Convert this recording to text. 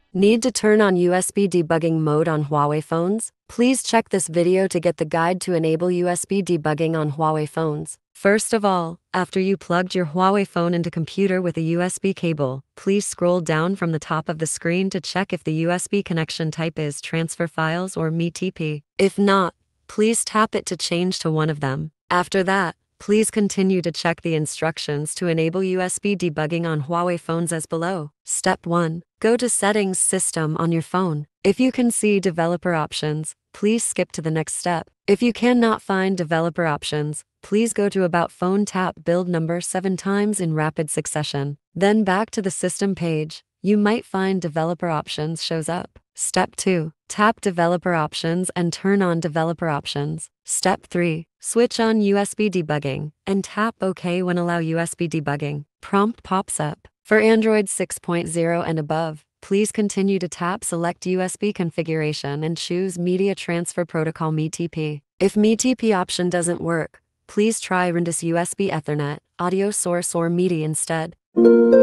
Need to turn on USB debugging mode on Huawei phones? Please check this video to get the guide to enable USB debugging on Huawei phones. First of all, after you plugged your Huawei phone into computer with a USB cable, please scroll down from the top of the screen to check if the USB connection type is transfer files or MTP. If not, please tap it to change to one of them. After that, please continue to check the instructions to enable USB debugging on Huawei phones as below. Step 1. Go to Settings System on your phone. If you can see Developer Options, please skip to the next step. If you cannot find Developer Options, please go to About Phone, tap build number 7 times in rapid succession. Then back to the system page. You might find Developer Options shows up. Step 2. Tap Developer Options and turn on Developer Options. Step 3. Switch on USB debugging and tap OK when allow USB debugging. Prompt pops up. For Android 6.0 and above, please continue to tap Select USB configuration and choose Media Transfer Protocol MTP. If MTP option doesn't work, please try Rindis USB Ethernet, audio source or MIDI instead.